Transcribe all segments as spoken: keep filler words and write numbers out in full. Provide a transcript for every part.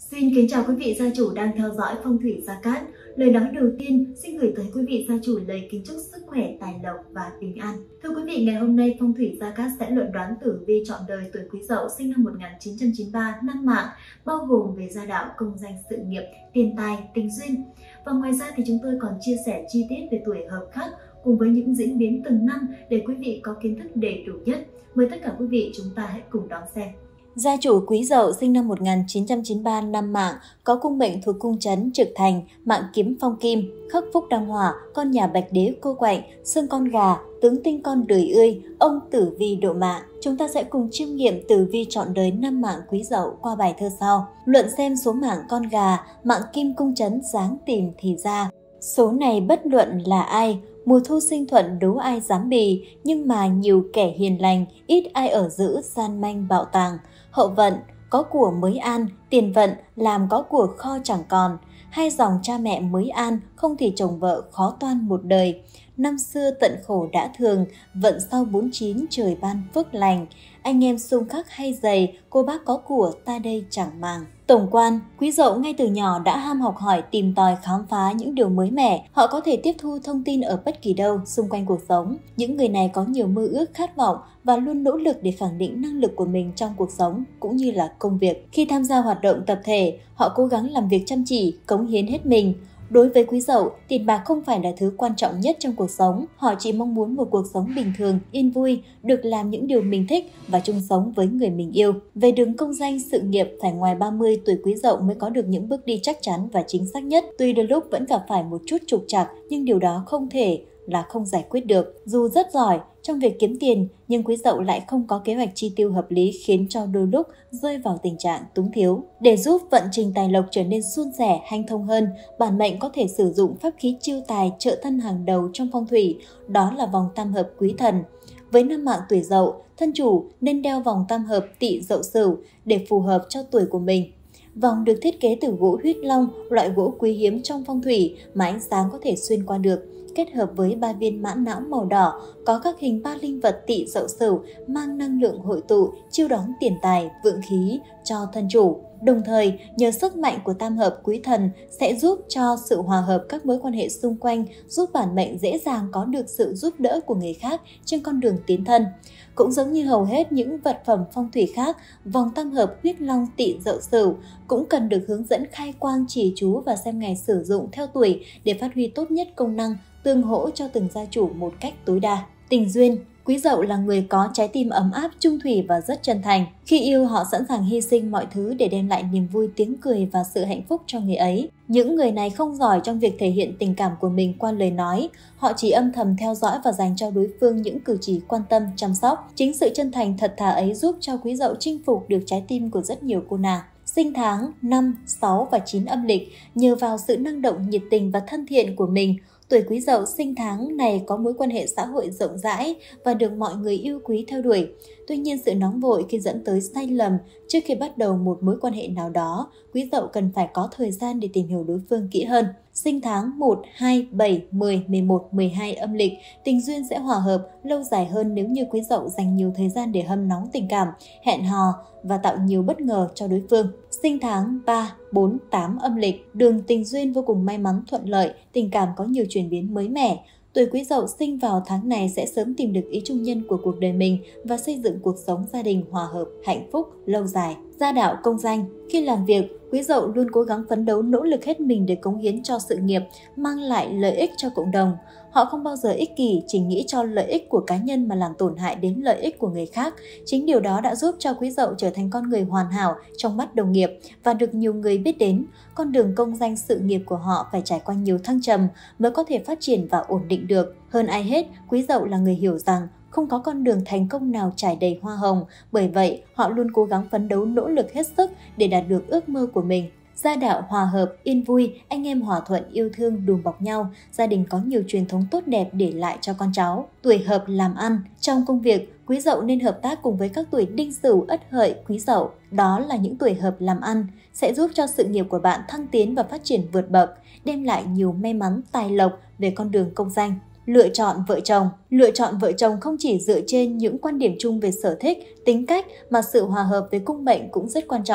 Xin kính chào quý vị gia chủ đang theo dõi Phong thủy Gia Cát. Lời nói đầu tiên xin gửi tới quý vị gia chủ lời kính chúc sức khỏe, tài lộc và bình an. Thưa quý vị, ngày hôm nay Phong thủy Gia Cát sẽ luận đoán tử vi trọn đời tuổi Quý Dậu sinh năm một nghìn chín trăm chín mươi ba, năm mạng, bao gồm về gia đạo, công danh, sự nghiệp, tiền tài, tình duyên. Và ngoài ra thì chúng tôi còn chia sẻ chi tiết về tuổi hợp khác cùng với những diễn biến từng năm để quý vị có kiến thức đầy đủ nhất. Mời tất cả quý vị chúng ta hãy cùng đón xem. Gia chủ Quý Dậu sinh năm một nghìn chín trăm chín mươi ba, năm mạng, có cung mệnh thuộc cung trấn Trực Thành, mạng kiếm phong kim, khắc phúc đăng hỏa, con nhà bạch đế cô quạnh, xương con gà, tướng tinh con đười ươi, ông tử vi độ mạng. Chúng ta sẽ cùng chiêm nghiệm tử vi trọn đời năm mạng Quý Dậu qua bài thơ sau. Luận xem số mạng con gà, mạng kim cung trấn dáng tìm thì ra. Số này bất luận là ai, mùa thu sinh thuận đố ai dám bì, nhưng mà nhiều kẻ hiền lành, ít ai ở giữ gian manh bạo tàng. Hậu vận, có của mới an, tiền vận, làm có của kho chẳng còn. Hai dòng cha mẹ mới an, không thì chồng vợ khó toan một đời. Năm xưa tận khổ đã thường, vận sau bốn chín trời ban phước lành. Anh em xung khắc hay dày, cô bác có của ta đây chẳng màng. Tổng quan, Quý Dậu ngay từ nhỏ đã ham học hỏi, tìm tòi, khám phá những điều mới mẻ. Họ có thể tiếp thu thông tin ở bất kỳ đâu xung quanh cuộc sống. Những người này có nhiều mơ ước, khát vọng và luôn nỗ lực để khẳng định năng lực của mình trong cuộc sống cũng như là công việc. Khi tham gia hoạt động tập thể, họ cố gắng làm việc chăm chỉ, cống hiến hết mình. Đối với Quý Dậu, tiền bạc không phải là thứ quan trọng nhất trong cuộc sống. Họ chỉ mong muốn một cuộc sống bình thường, yên vui, được làm những điều mình thích và chung sống với người mình yêu. Về đường công danh sự nghiệp, phải ngoài ba mươi tuổi Quý Dậu mới có được những bước đi chắc chắn và chính xác nhất. Tuy đôi lúc vẫn gặp phải một chút trục trặc, nhưng điều đó không thể là không giải quyết được. Dù rất giỏi trong việc kiếm tiền, nhưng Quý Dậu lại không có kế hoạch chi tiêu hợp lý, khiến cho đôi lúc rơi vào tình trạng túng thiếu. Để giúp vận trình tài lộc trở nên suôn sẻ, hanh thông hơn, bản mệnh có thể sử dụng pháp khí chiêu tài trợ thân hàng đầu trong phong thủy, đó là vòng tam hợp Quý Thần. Với năm mạng tuổi Dậu, thân chủ nên đeo vòng tam hợp Tỵ Dậu Sửu để phù hợp cho tuổi của mình. Vòng được thiết kế từ gỗ huyết long, loại gỗ quý hiếm trong phong thủy mà ánh sáng có thể xuyên qua được. Kết hợp với ba viên mã não màu đỏ, có các hình ba linh vật Tỵ Dậu Sửu mang năng lượng hội tụ, chiêu đón tiền tài, vượng khí cho thân chủ. Đồng thời, nhờ sức mạnh của tam hợp Quý Thần sẽ giúp cho sự hòa hợp các mối quan hệ xung quanh, giúp bản mệnh dễ dàng có được sự giúp đỡ của người khác trên con đường tiến thân. Cũng giống như hầu hết những vật phẩm phong thủy khác, vòng tam hợp huyết long Tỵ Dậu Sửu cũng cần được hướng dẫn khai quang chỉ chú và xem ngày sử dụng theo tuổi để phát huy tốt nhất công năng, tương hỗ cho từng gia chủ một cách tối đa. Tình duyên, Quý Dậu là người có trái tim ấm áp, trung thủy và rất chân thành. Khi yêu, họ sẵn sàng hy sinh mọi thứ để đem lại niềm vui, tiếng cười và sự hạnh phúc cho người ấy. Những người này không giỏi trong việc thể hiện tình cảm của mình qua lời nói. Họ chỉ âm thầm theo dõi và dành cho đối phương những cử chỉ quan tâm, chăm sóc. Chính sự chân thành thật thà ấy giúp cho Quý Dậu chinh phục được trái tim của rất nhiều cô nàng. Sinh tháng năm, sáu và chín âm lịch, nhờ vào sự năng động, nhiệt tình và thân thiện của mình, tuổi Quý Dậu sinh tháng này có mối quan hệ xã hội rộng rãi và được mọi người yêu quý theo đuổi. Tuy nhiên, sự nóng vội khi dẫn tới sai lầm trước khi bắt đầu một mối quan hệ nào đó, Quý Dậu cần phải có thời gian để tìm hiểu đối phương kỹ hơn. Sinh tháng một, hai, bảy, mười, mười một, mười hai âm lịch, tình duyên sẽ hòa hợp lâu dài hơn nếu như Quý Dậu dành nhiều thời gian để hâm nóng tình cảm, hẹn hò và tạo nhiều bất ngờ cho đối phương. Sinh tháng ba, bốn, tám âm lịch, đường tình duyên vô cùng may mắn thuận lợi, tình cảm có nhiều chuyển biến mới mẻ. Tuổi Quý Dậu sinh vào tháng này sẽ sớm tìm được ý chung nhân của cuộc đời mình và xây dựng cuộc sống gia đình hòa hợp, hạnh phúc, lâu dài. Gia đạo công danh, khi làm việc, Quý Dậu luôn cố gắng phấn đấu nỗ lực hết mình để cống hiến cho sự nghiệp, mang lại lợi ích cho cộng đồng. Họ không bao giờ ích kỷ, chỉ nghĩ cho lợi ích của cá nhân mà làm tổn hại đến lợi ích của người khác. Chính điều đó đã giúp cho Quý Dậu trở thành con người hoàn hảo trong mắt đồng nghiệp và được nhiều người biết đến. Con đường công danh sự nghiệp của họ phải trải qua nhiều thăng trầm mới có thể phát triển và ổn định được. Hơn ai hết, Quý Dậu là người hiểu rằng không có con đường thành công nào trải đầy hoa hồng, bởi vậy họ luôn cố gắng phấn đấu nỗ lực hết sức để đạt được ước mơ của mình. Gia đạo hòa hợp, yên vui, anh em hòa thuận, yêu thương, đùm bọc nhau, gia đình có nhiều truyền thống tốt đẹp để lại cho con cháu. Tuổi hợp làm ăn, trong công việc, Quý Dậu nên hợp tác cùng với các tuổi Đinh Sửu, Ất Hợi, Quý Dậu. Đó là những tuổi hợp làm ăn, sẽ giúp cho sự nghiệp của bạn thăng tiến và phát triển vượt bậc, đem lại nhiều may mắn, tài lộc về con đường công danh. Lựa chọn vợ chồng. Lựa chọn vợ chồng không chỉ dựa trên những quan điểm chung về sở thích, tính cách mà sự hòa hợp với cung mệnh cũng rất quan trọng.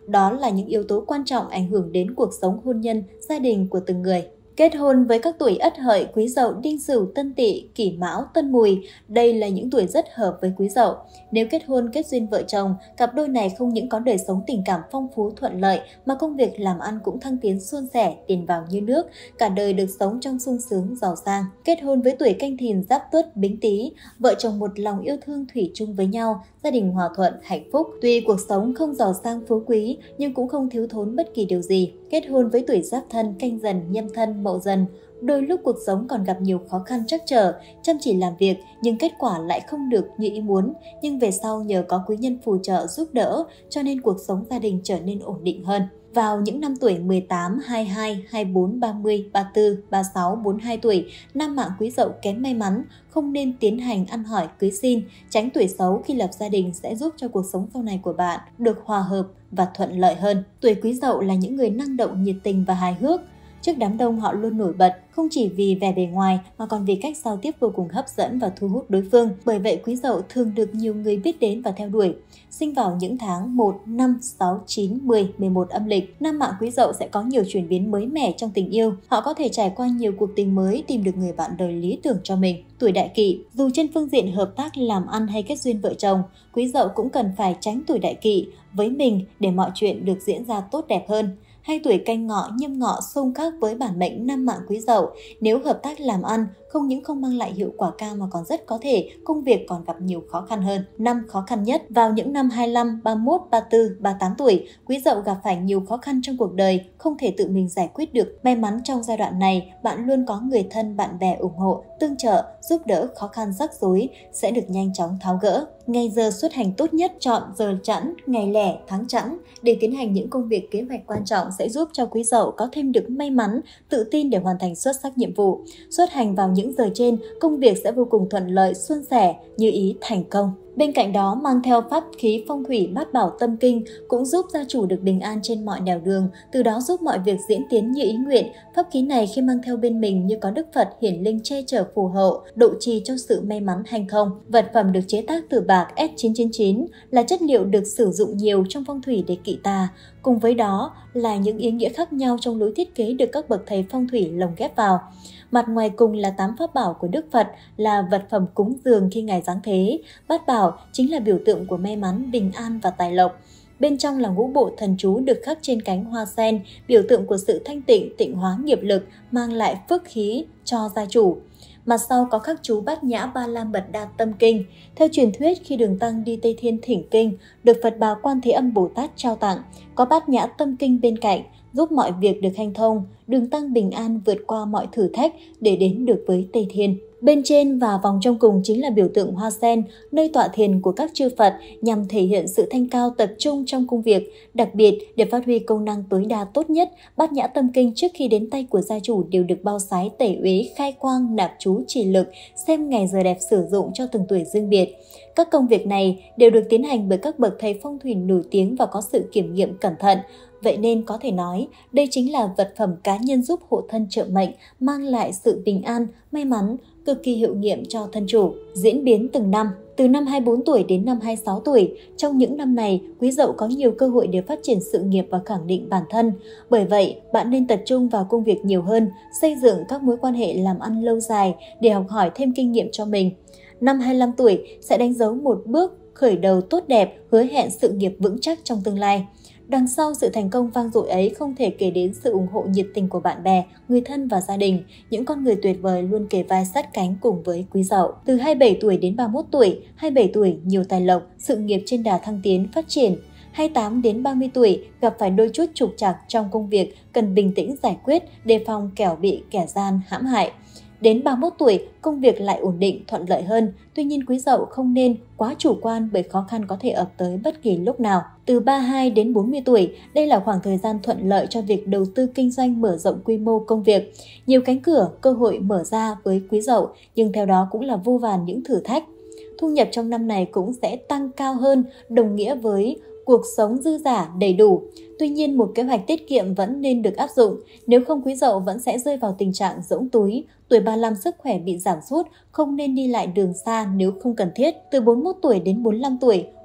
đó là những yếu tố quan trọng ảnh hưởng đến cuộc sống hôn nhân, gia đình của từng người. Kết hôn với các tuổi Ất Hợi, Quý Dậu, Đinh Sửu, Tân Tỵ, Kỷ Mão, Tân Mùi, đây là những tuổi rất hợp với Quý Dậu. Nếu kết hôn kết duyên vợ chồng, cặp đôi này không những có đời sống tình cảm phong phú thuận lợi mà công việc làm ăn cũng thăng tiến suôn sẻ, tiền vào như nước, cả đời được sống trong sung sướng giàu sang. Kết hôn với tuổi Canh Thìn, Giáp Tuất, Bính Tý, vợ chồng một lòng yêu thương thủy chung với nhau, gia đình hòa thuận, hạnh phúc. Tuy cuộc sống không giàu sang phú quý nhưng cũng không thiếu thốn bất kỳ điều gì. Kết hôn với tuổi Giáp Thân, Canh Dần, Nhâm Thân, Mậu Dần, đôi lúc cuộc sống còn gặp nhiều khó khăn trắc trở, chăm chỉ làm việc nhưng kết quả lại không được như ý muốn. Nhưng về sau nhờ có quý nhân phù trợ giúp đỡ cho nên cuộc sống gia đình trở nên ổn định hơn. Vào những năm tuổi mười tám, hai mươi hai, hai mươi bốn, ba mươi, ba mươi tư, ba mươi sáu, bốn mươi hai tuổi, nam mạng Quý Dậu kém may mắn, không nên tiến hành ăn hỏi cưới xin, tránh tuổi xấu khi lập gia đình sẽ giúp cho cuộc sống sau này của bạn được hòa hợp và thuận lợi hơn. Tuổi Quý Dậu là những người năng động, nhiệt tình và hài hước. Trước đám đông họ luôn nổi bật, không chỉ vì vẻ bề ngoài mà còn vì cách giao tiếp vô cùng hấp dẫn và thu hút đối phương. Bởi vậy Quý Dậu thường được nhiều người biết đến và theo đuổi. Sinh vào những tháng một, năm, sáu, chín, mười, mười một âm lịch, nam mạng Quý Dậu sẽ có nhiều chuyển biến mới mẻ trong tình yêu. Họ có thể trải qua nhiều cuộc tình mới, tìm được người bạn đời lý tưởng cho mình. Tuổi Đại Kỵ, dù trên phương diện hợp tác làm ăn hay kết duyên vợ chồng, Quý Dậu cũng cần phải tránh tuổi Đại Kỵ với mình để mọi chuyện được diễn ra tốt đẹp hơn. Hai tuổi Canh Ngọ, Nhâm Ngọ xung khắc với bản mệnh nam mạng Quý Dậu, nếu hợp tác làm ăn không những không mang lại hiệu quả cao mà còn rất có thể công việc còn gặp nhiều khó khăn hơn. Năm khó khăn nhất vào những năm hai mươi lăm, ba mươi mốt, ba mươi tư, ba mươi tám tuổi, Quý Dậu gặp phải nhiều khó khăn trong cuộc đời, không thể tự mình giải quyết được. May mắn trong giai đoạn này, bạn luôn có người thân, bạn bè ủng hộ, tương trợ, giúp đỡ, khó khăn rắc rối sẽ được nhanh chóng tháo gỡ. Ngày giờ xuất hành tốt nhất chọn giờ chẵn, ngày lẻ, tháng chẵn để tiến hành những công việc kế hoạch quan trọng sẽ giúp cho Quý Dậu có thêm được may mắn, tự tin để hoàn thành xuất sắc nhiệm vụ. Xuất hành vào những giờ trên, công việc sẽ vô cùng thuận lợi, suôn sẻ, như ý thành công. Bên cạnh đó, mang theo pháp khí phong thủy Bát Bảo Tâm Kinh cũng giúp gia chủ được bình an trên mọi nẻo đường, từ đó giúp mọi việc diễn tiến như ý nguyện. Pháp khí này khi mang theo bên mình như có Đức Phật hiển linh che chở phù hộ, độ trì cho sự may mắn hanh thông. Vật phẩm được chế tác từ bạc S chín chín chín là chất liệu được sử dụng nhiều trong phong thủy để kỵ tà. Cùng với đó là những ý nghĩa khác nhau trong lối thiết kế được các bậc thầy phong thủy lồng ghép vào. Mặt ngoài cùng là tám pháp bảo của Đức Phật, là vật phẩm cúng dường khi Ngài giáng thế. Bát bảo chính là biểu tượng của may mắn, bình an và tài lộc. Bên trong là ngũ bộ thần chú được khắc trên cánh hoa sen, biểu tượng của sự thanh tịnh, tịnh hóa nghiệp lực, mang lại phước khí cho gia chủ. Mặt sau có khắc chú Bát Nhã Ba La Mật Đa Tâm Kinh. Theo truyền thuyết, khi Đường Tăng đi Tây Thiên thỉnh kinh, được Phật Bà Quan Thế Âm Bồ Tát trao tặng, có Bát Nhã Tâm Kinh bên cạnh, giúp mọi việc được hanh thông, Đường Tăng bình an vượt qua mọi thử thách để đến được với Tây Thiên. Bên trên và vòng trong cùng chính là biểu tượng hoa sen, nơi tọa thiền của các chư Phật nhằm thể hiện sự thanh cao tập trung trong công việc. Đặc biệt, để phát huy công năng tối đa tốt nhất, Bát Nhã Tâm Kinh trước khi đến tay của gia chủ đều được bao sái tẩy uế, khai quang, nạp chú, trì lực, xem ngày giờ đẹp sử dụng cho từng tuổi riêng biệt. Các công việc này đều được tiến hành bởi các bậc thầy phong thủy nổi tiếng và có sự kiểm nghiệm cẩn thận. Vậy nên có thể nói, đây chính là vật phẩm cá nhân giúp hộ thân trợ mệnh, mang lại sự bình an, may mắn, cực kỳ hiệu nghiệm cho thân chủ. Diễn biến từng năm. Từ năm hai mươi bốn tuổi đến năm hai mươi sáu tuổi, trong những năm này, Quý Dậu có nhiều cơ hội để phát triển sự nghiệp và khẳng định bản thân. Bởi vậy, bạn nên tập trung vào công việc nhiều hơn, xây dựng các mối quan hệ làm ăn lâu dài để học hỏi thêm kinh nghiệm cho mình. Năm hai mươi lăm tuổi sẽ đánh dấu một bước khởi đầu tốt đẹp, hứa hẹn sự nghiệp vững chắc trong tương lai. Đằng sau sự thành công vang dội ấy không thể kể đến sự ủng hộ nhiệt tình của bạn bè, người thân và gia đình, những con người tuyệt vời luôn kề vai sát cánh cùng với Quý Dậu. Từ hai mươi bảy tuổi đến ba mươi mốt tuổi, hai mươi bảy tuổi nhiều tài lộc, sự nghiệp trên đà thăng tiến, phát triển. hai mươi tám đến ba mươi tuổi gặp phải đôi chút trục trặc trong công việc, cần bình tĩnh giải quyết, đề phòng kẻo bị kẻ gian hãm hại. Đến ba mươi mốt tuổi, công việc lại ổn định, thuận lợi hơn. Tuy nhiên Quý Dậu không nên quá chủ quan bởi khó khăn có thể ập tới bất kỳ lúc nào. Từ ba mươi hai đến bốn mươi tuổi, đây là khoảng thời gian thuận lợi cho việc đầu tư kinh doanh, mở rộng quy mô công việc. Nhiều cánh cửa, cơ hội mở ra với Quý Dậu, nhưng theo đó cũng là vô vàn những thử thách. Thu nhập trong năm này cũng sẽ tăng cao hơn, đồng nghĩa với cuộc sống dư giả đầy đủ. Tuy nhiên, một kế hoạch tiết kiệm vẫn nên được áp dụng, nếu không Quý Dậu vẫn sẽ rơi vào tình trạng rỗng túi. Tuổi ba mươi lăm sức khỏe bị giảm sút, không nên đi lại đường xa nếu không cần thiết. Từ bốn mươi mốt tuổi đến bốn mươi lăm tuổi,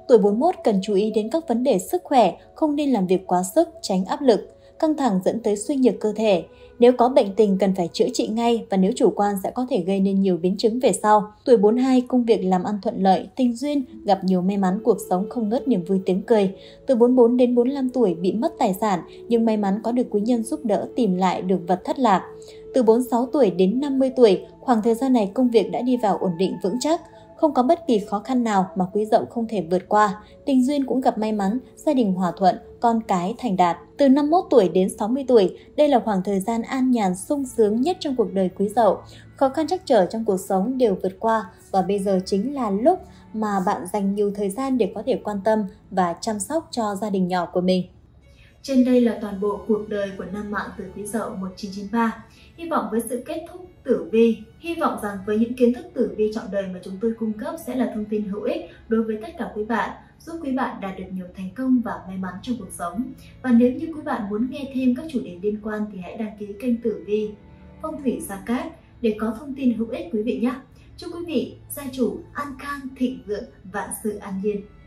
Tuổi bốn mươi mốt cần chú ý đến các vấn đề sức khỏe, không nên làm việc quá sức, tránh áp lực. Căng thẳng dẫn tới suy nhược cơ thể. Nếu có bệnh tình cần phải chữa trị ngay và nếu chủ quan sẽ có thể gây nên nhiều biến chứng về sau. Tuổi bốn mươi hai, công việc làm ăn thuận lợi, tình duyên, gặp nhiều may mắn, cuộc sống không ngớt niềm vui tiếng cười. Từ bốn mươi tư đến bốn mươi lăm tuổi bị mất tài sản nhưng may mắn có được quý nhân giúp đỡ tìm lại được vật thất lạc. Từ bốn mươi sáu tuổi đến năm mươi tuổi, khoảng thời gian này công việc đã đi vào ổn định vững chắc. Không có bất kỳ khó khăn nào mà Quý Dậu không thể vượt qua. Tình duyên cũng gặp may mắn, gia đình hòa thuận, con cái thành đạt. Từ năm mươi mốt tuổi đến sáu mươi tuổi, đây là khoảng thời gian an nhàn sung sướng nhất trong cuộc đời Quý Dậu. Khó khăn trắc trở trong cuộc sống đều vượt qua và bây giờ chính là lúc mà bạn dành nhiều thời gian để có thể quan tâm và chăm sóc cho gia đình nhỏ của mình. Trên đây là toàn bộ cuộc đời của nam mạng tuổi Quý Dậu một chín chín ba. Hy vọng với sự kết thúc tử vi, hy vọng rằng với những kiến thức tử vi trọn đời mà chúng tôi cung cấp sẽ là thông tin hữu ích đối với tất cả quý bạn, giúp quý bạn đạt được nhiều thành công và may mắn trong cuộc sống. Và nếu như quý bạn muốn nghe thêm các chủ đề liên quan thì hãy đăng ký kênh tử vi Phong thủy Gia Cát để có thông tin hữu ích quý vị nhé. Chúc quý vị gia chủ an khang thịnh vượng, vạn sự an nhiên.